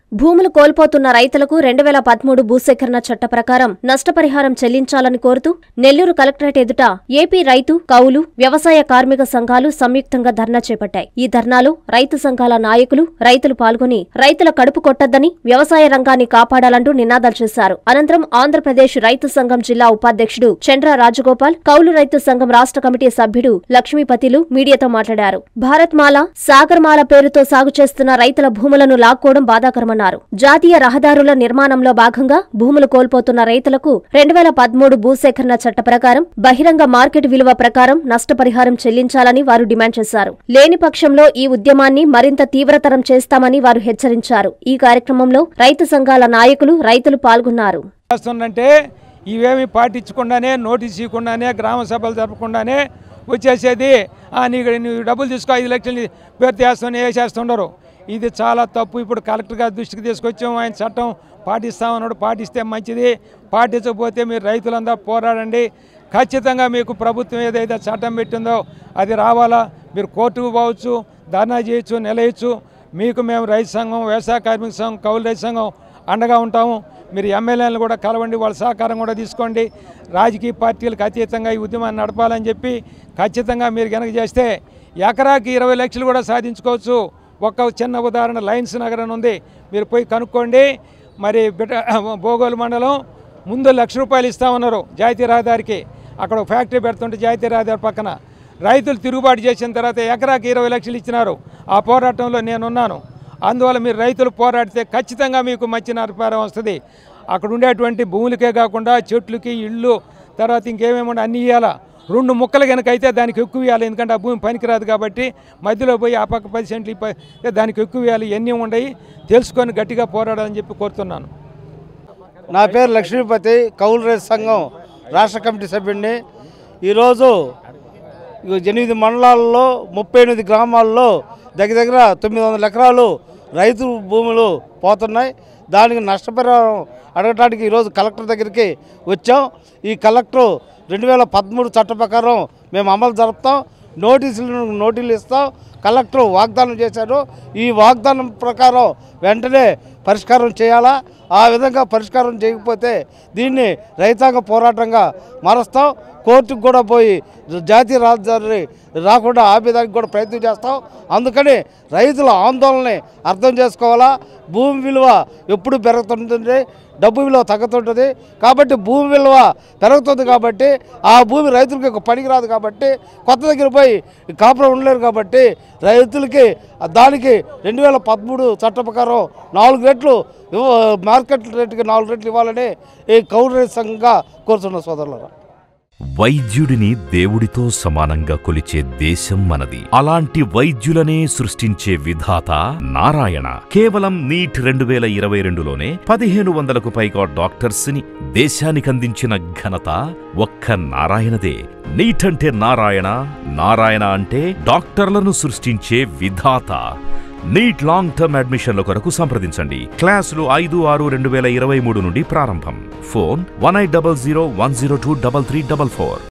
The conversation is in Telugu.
భూములు కోల్పోతున్న రైతులకు 2013 భూసేకరణ చట్ట ప్రకారం నష్టపరిహారం చెల్లించాలని కోరుతూ నెల్లూరు కలెక్టరేట్ ఎదుట ఏపీ రైతు, కౌలు, వ్యవసాయ కార్మిక సంఘాలు సంయుక్తంగా ధర్నా చేపట్టాయి. ఈ ధర్నాలో రైతు సంఘాల నాయకులు, రైతులు పాల్గొని రైతుల కడుపు కొట్టొద్దని, వ్యవసాయ రంగాన్ని కాపాడాలంటూ నినాదాలు చేశారు. అనంతరం ఆంధ్రప్రదేశ్ రైతు సంఘం జిల్లా ఉపాధ్యక్షుడు చంద్ర రాజగోపాల్, కౌలు రైతు సంఘం రాష్ట్ర కమిటీ సభ్యుడు లక్ష్మీపతిలు మీడియాతో మాట్లాడారు. భారత్మాల, సాగర్మాల పేరుతో సాగు చేస్తున్న రైతుల భూములను లాక్కోవడం బాధాకరమన్నారు. జాతీయ రహదారుల నిర్మాణంలో భాగంగా భూములు కోల్పోతున్న రైతులకు 2013 భూసేకరణ చట్ట ప్రకారం బహిరంగ మార్కెట్ విలువ ప్రకారం నష్టపరిహారం చెల్లించాలని వారు డిమాండ్ చేశారు. లేని పక్షంలో ఈ ఉద్యమాన్ని మరింత తీవ్రతరం చేస్తామని వారు హెచ్చరించారు. ఈ కార్యక్రమంలో రైతు సంఘాల నాయకులు, రైతులు పాల్గొన్నారు. ఇవేమి పాటించకుండానే, నోటీస్ ఇవ్వకుండానే, గ్రామ సభలు జరపకుండానే వచ్చేసేది నీవు డబ్బులు తీసుకో 5 లక్షలు పేరు చేస్తామని వేసేస్తుండరు. ఇది చాలా తప్పు. ఇప్పుడు కలెక్టర్ గారి దృష్టికి తీసుకొచ్చాము. ఆయన చట్టం పాటిస్తామన్నాడు. పాటిస్తే మంచిది. పాటించకపోతే మీరు రైతులందరూ పోరాడండి. ఖచ్చితంగా మీకు ప్రభుత్వం ఏదైతే చట్టం పెట్టిందో అది రావాలా. మీరు కోర్టుకు పోవచ్చు, ధర్నా చేయొచ్చు, నిలయచ్చు. మీకు మేము రైతు సంఘం, వ్యవసాయ కార్మిక సంఘం, కౌలు రైతు సంఘం అండగా ఉంటాము. మీరు ఎమ్మెల్యేలను కూడా కలవండి, వాళ్ళ సహకారం కూడా తీసుకోండి. రాజకీయ పార్టీలకు అతీతంగా ఈ ఉద్యమాన్ని నడపాలని చెప్పి ఖచ్చితంగా మీరు కనుక చేస్తే ఎకరాకి 20 లక్షలు కూడా సాధించుకోవచ్చు. ఒక చిన్న ఉదాహరణ లయన్స్ నగర్ అని ఉంది, మీరు పోయి కనుక్కోండి. మరి బోగోలు మండలం ముందు ₹1,00,000 ఇస్తామన్నారు జాతీయ రహదారికి. అక్కడ ఫ్యాక్టరీ పెడుతుంటే జాతీయ రహదారి పక్కన రైతులు తిరుగుబాటు చేసిన తర్వాత ఎకరాకి 20 లక్షలు ఇచ్చినారు. ఆ పోరాటంలో నేనున్నాను. అందువల్ల మీరు రైతులు పోరాడితే ఖచ్చితంగా మీకు మంచి నష్టపరిహారం వస్తుంది. అక్కడ ఉండేటువంటి భూములకే కాకుండా చెట్లకి, ఇళ్ళు, తర్వాత ఇంకేమేమి అన్నీ ఇవ్వాలా. 2 ముక్కలు కనుక అయితే దానికి ఎక్కువ ఇవ్వాలి. ఎందుకంటే ఆ భూమి పనికిరాదు కాబట్టి మధ్యలో పోయి ఆ పక్క 10 సెంట్లు దానికి ఎక్కువ ఇవ్వాలి. ఎన్ని ఉండయి తెలుసుకొని గట్టిగా పోరాడాలని చెప్పి కోరుతున్నాను. నా పేరు లక్ష్మీపతి, కౌలు రైతు సంఘం రాష్ట్ర కమిటీ సభ్యుడిని. ఈరోజు 8 మండలాల్లో 38 గ్రామాల్లో దగ్గర 900 ఎకరాలు రైతు భూములు పోతున్నాయి. దానికి నష్టపరిహారం అడగడానికి ఈరోజు కలెక్టర్ దగ్గరికి వచ్చాం. ఈ కలెక్టర్ 2013 చట్ట ప్రకారం మేము అమలు జరుపుతాం, నోటీసులు ఇస్తాం. కలెక్టర్ వాగ్దానం చేశారు. ఈ వాగ్దానం ప్రకారం వెంటనే పరిష్కారం చేయాలా. ఆ విధంగా పరిష్కారం చేయకపోతే దీన్ని రైతాంగ పోరాటంగా మారుస్తాం. కోర్టుకు కూడా పోయి జాతీయ రాజధాని రాకుండా ఆపేదానికి కూడా ప్రయత్నం చేస్తాం. అందుకని రైతుల ఆందోళనని అర్థం చేసుకోవాలా. భూమి విలువ ఎప్పుడు పెరుగుతుంటుంది, డబ్బు విలువ తగ్గుతుంటుంది. కాబట్టి భూమి విలువ పెరుగుతుంది కాబట్టి ఆ భూమి రైతులకి పనికి రాదు కాబట్టి కొత్త దగ్గర పోయి కాపురం ఉండలేరు కాబట్టి రైతులకి దానికి 2013 చట్ట ప్రకారం 4 రెట్లు మార్కెట్ రేటుకి 4 రెట్లు ఇవ్వాలని ఈ కౌలు రైతు సంఘంగా కోరుతున్న సోదరులారా. వైద్యుడిని దేవుడితో సమానంగా కొలిచే దేశం మనది. అలాంటి వైద్యులనే సృష్టించే విధాత నారాయణ. కేవలం నీట్ 2022లోనే 1500కు పైగా డాక్టర్స్ ని దేశానికందించిన ఘనత ఒక్క నారాయణదే. నీట్ అంటే నారాయణ, నారాయణ అంటే డాక్టర్లను సృష్టించే విధాత. నీట్ లాంగ్ టర్మ్ అడ్మిషన్ల కొరకు సంప్రదించండి. క్లాసులు 5/6/2023 నుండి ప్రారంభం. ఫోన్ 1800 102 3344.